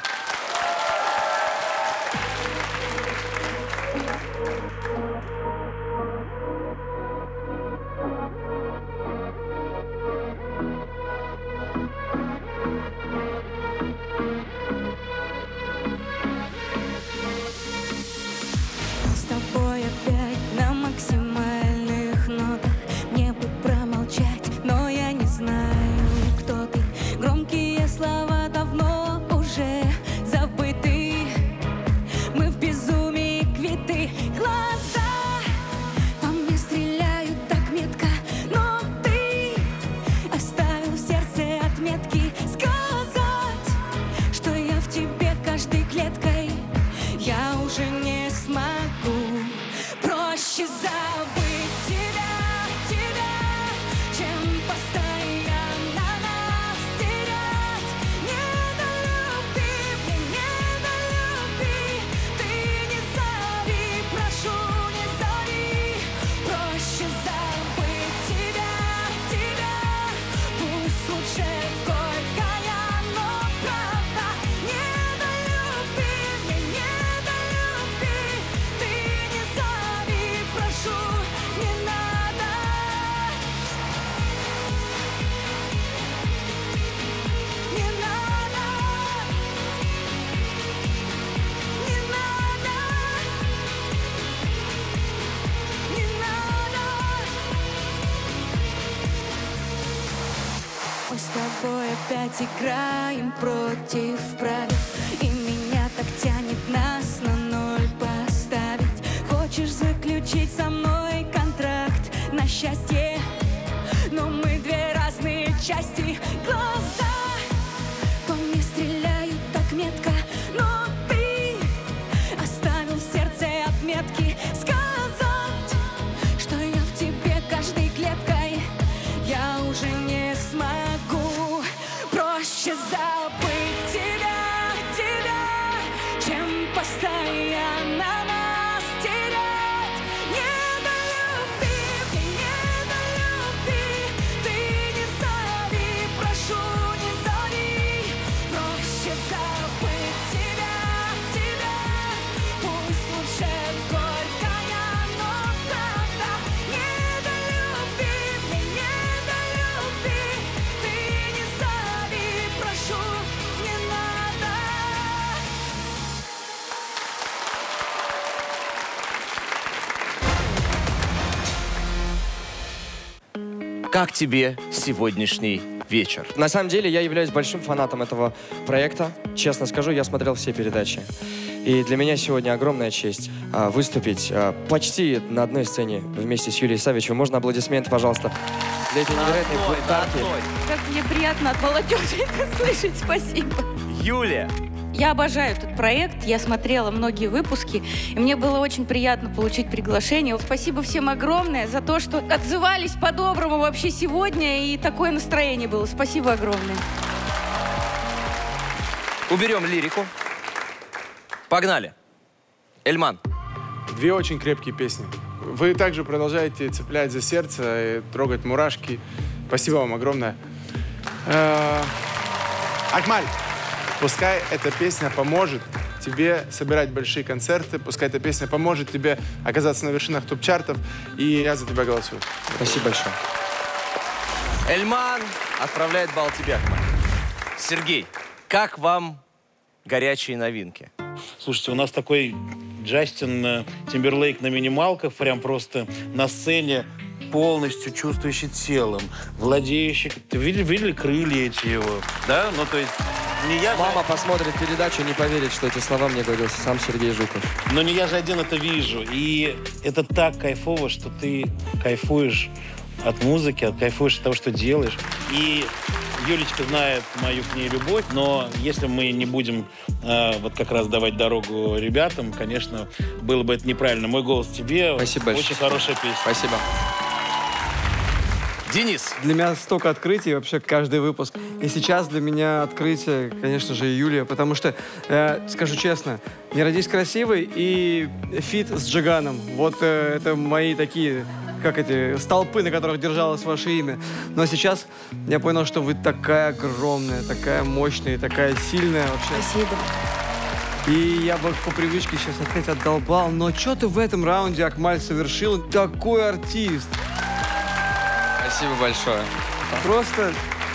Опять играем против правил, и меня так тянет нас на ноль поставить. Хочешь заключить со мной контракт на счастье, но мы две разные части. Глаза по мне стреляют так метко, но ты оставил в сердце отметки. Сказать, что я в тебе каждой клеткой, я уже не смогу. Проще забыть тебя, как тебе сегодняшний вечер? На самом деле, я являюсь большим фанатом этого проекта. Честно скажу, я смотрел все передачи. И для меня сегодня огромная честь а, выступить а, почти на одной сцене вместе с Юлией Савичевой. Можно аплодисменты, пожалуйста, для этой невероятной бунтарки. Как мне приятно от молодежи это слышать. Спасибо. Юлия. Я обожаю этот проект, я смотрела многие выпуски, и мне было очень приятно получить приглашение. Вот спасибо всем огромное за то, что отзывались по-доброму вообще сегодня, и такое настроение было. Спасибо огромное. Уберем лирику. Погнали. Эльман. Две очень крепкие песни. Вы также продолжаете цеплять за сердце и трогать мурашки. Спасибо вам огромное. Акмаль. Пускай эта песня поможет тебе собирать большие концерты, пускай эта песня поможет тебе оказаться на вершинах топ-чартов, и я за тебя голосую. Спасибо большое. Эльман отправляет балл тебе, Акмаль. Сергей, как вам горячие новинки? Слушайте, у нас такой Джастин Тимберлейк на минималках, прям просто на сцене, полностью чувствующий телом, владеющий... Ты видели, видели крылья эти его? Да? Ну, то есть... Не я Мама же... посмотрит передачу, не поверит, что эти слова мне говорил сам Сергей Жуков. Но не я же один это вижу. И это так кайфово, что ты кайфуешь от музыки, от кайфуешь от того, что делаешь. И Юлечка знает мою к ней любовь, но если мы не будем э, вот как раз давать дорогу ребятам, конечно, было бы это неправильно. Мой голос тебе. Спасибо большое. Очень хорошая песня. Спасибо. Денис. Для меня столько открытий вообще каждый выпуск. И сейчас для меня открытие, конечно же, Юлия, потому что, э, скажу честно, «Не родись красивой» и фит с Джиганом. Вот э, это мои такие, как эти, столпы, на которых держалось ваше имя. Но сейчас я понял, что вы такая огромная, такая мощная, такая сильная вообще. Спасибо. И я бы по привычке сейчас опять отдолбал. Но что ты в этом раунде, Акмаль, совершил? Такой артист. Спасибо большое. Просто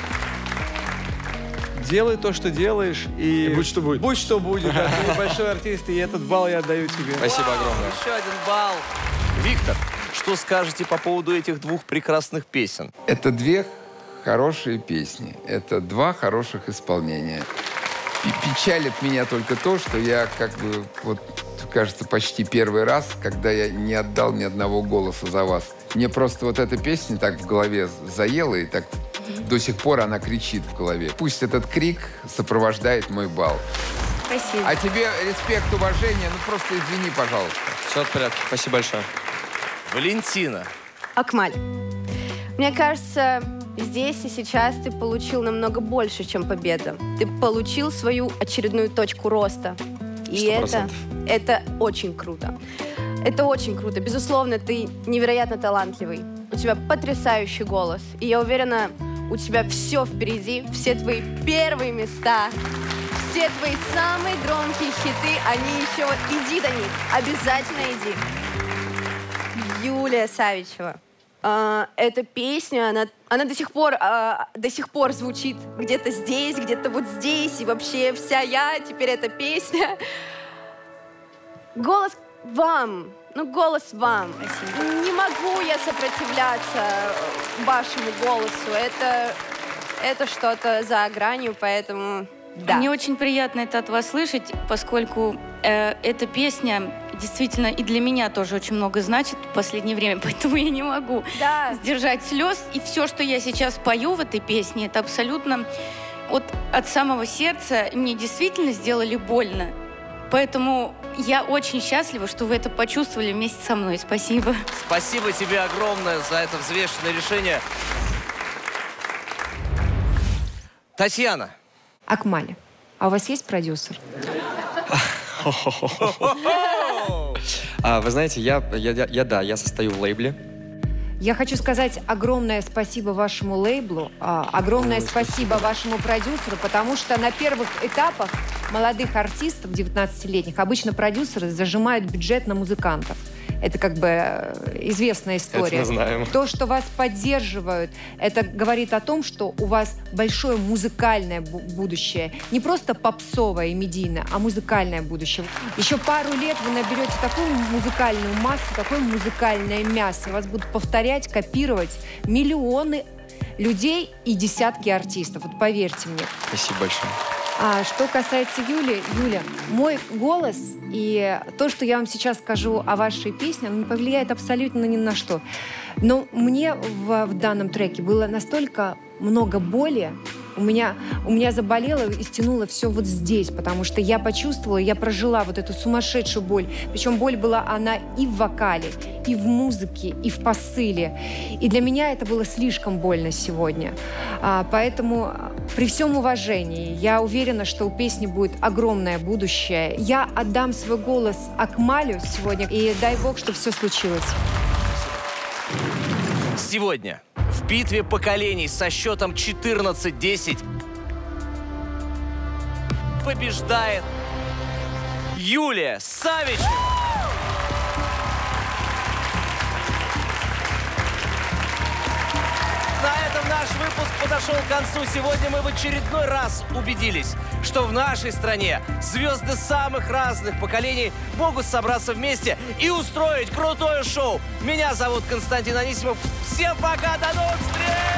делай то, что делаешь, и, И будь что будет. Будь что будет. Да, ты большой артист, и этот балл я отдаю тебе. Спасибо огромное. Еще один балл. Виктор, что скажете по поводу этих двух прекрасных песен? Это две хорошие песни. Это два хороших исполнения. И печалит меня только то, что я как бы, вот, кажется, почти первый раз, когда я не отдал ни одного голоса за вас. Мне просто вот эта песня так в голове заела, и так до сих пор она кричит в голове. Пусть этот крик сопровождает мой балл. Спасибо. А тебе респект, уважение, ну просто извини, пожалуйста. Все в порядке. Спасибо большое. Валентина. Акмаль, мне кажется, здесь и сейчас ты получил намного больше, чем победа. Ты получил свою очередную точку роста. И это, это очень круто. Это очень круто. Безусловно, ты невероятно талантливый. У тебя потрясающий голос. И я уверена, у тебя все впереди. Все твои первые места, все твои самые громкие хиты, они еще... Иди до них. Обязательно иди. Юлия Савичева. Uh, эта песня, она, она до сих пор, uh, до сих пор звучит где-то здесь, где-то вот здесь, и вообще вся я, теперь эта песня. Голос вам, ну голос вам. Спасибо. Не могу я сопротивляться вашему голосу, это, это что-то за гранью, поэтому да. Мне очень приятно это от вас слышать, поскольку э, эта песня действительно и для меня тоже очень много значит в последнее время, поэтому я не могу да. сдержать слез. И все, что я сейчас пою в этой песне, это абсолютно вот от самого сердца. Мне действительно сделали больно. Поэтому я очень счастлива, что вы это почувствовали вместе со мной. Спасибо. Спасибо тебе огромное за это взвешенное решение. Татьяна. Акмаль, а у вас есть продюсер? А, вы знаете, я, я, я, я, да, я состою в лейбле. Я хочу сказать огромное спасибо вашему лейблу, а, огромное спасибо вашему продюсеру, потому что на первых этапах молодых артистов, девятнадцатилетних, обычно продюсеры зажимают бюджет на музыкантов. это как бы известная история. Это мы знаем. То, что вас поддерживают, это говорит о том, что у вас большое музыкальное будущее. Не просто попсовое и медийное, а музыкальное будущее. Еще пару лет вы наберете такую музыкальную массу, такое музыкальное мясо. Вас будут повторять, копировать миллионы людей и десятки артистов. Вот поверьте мне. Спасибо большое. А что касается Юли, Юля, мой голос и то, что я вам сейчас скажу о вашей песне, не повлияет абсолютно ни на что. Но мне в, в данном треке было настолько много боли, у меня, у меня заболело и стянуло все вот здесь, потому что я почувствовала, я прожила вот эту сумасшедшую боль. Причем боль была она и в вокале, и в музыке, и в посыле. И для меня это было слишком больно сегодня. А, поэтому при всем уважении я уверена, что у песни будет огромное будущее. Я отдам свой голос Акмалю сегодня, и дай бог, чтобы все случилось. Сегодня в битве поколений со счетом четырнадцать десять побеждает Юлия Савичева. На этом наш выпуск подошел к концу. Сегодня мы в очередной раз убедились, что в нашей стране звезды самых разных поколений могут собраться вместе и устроить крутое шоу. Меня зовут Константин Анисимов. Всем пока, до новых встреч!